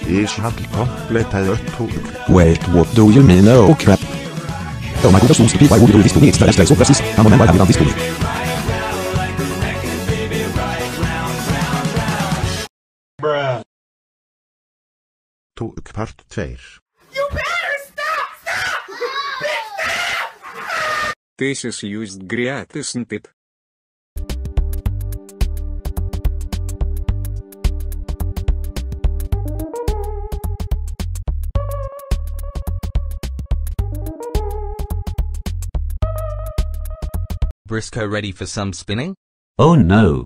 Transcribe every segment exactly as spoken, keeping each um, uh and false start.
Ich had komplett uttog. Wait, what do you mean, oh crap? Oh my god, so stupid, why would you do this to me? It's that I so racist. I'm a man, why have you done this to me? Bruh. Tog part två. You better stop! Stop! Stop! This is used great, isn't it? Briscoe ready for some spinning? Oh no.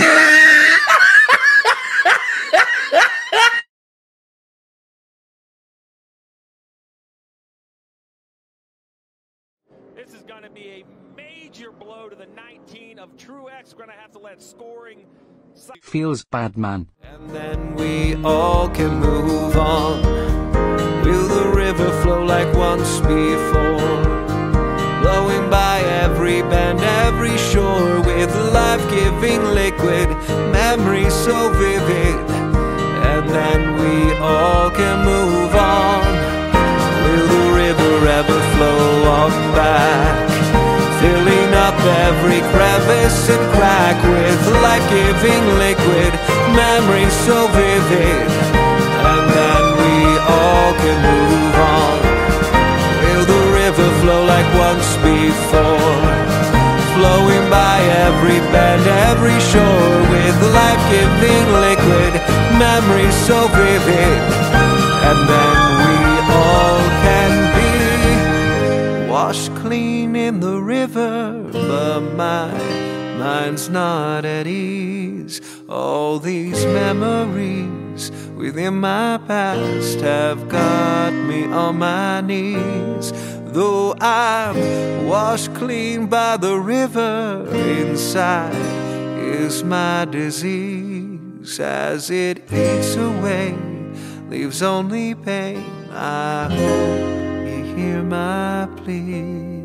This is going to be a major blow to the nineteen of Truex. We're going to have to let scoring... Feels bad, man. And then we all can move on. Will the river flow like once before? Blowing by every bend, every shore, with life-giving liquid, memories so vivid. And then we all can move on. Will the river ever flow off back, filling up every crevice and crack with life-giving liquid, memories so vivid. And then we all can move on. Will the river flow like once before, flowing by every bend, every shore, with life-giving liquid, memories so vivid. And then we all can be washed clean in the river, but my mind's not at ease. All these memories within my past have got me on my knees. Though I'm washed clean by the river, inside is my disease. As it eats away, leaves only pain. I hope you hear my plea.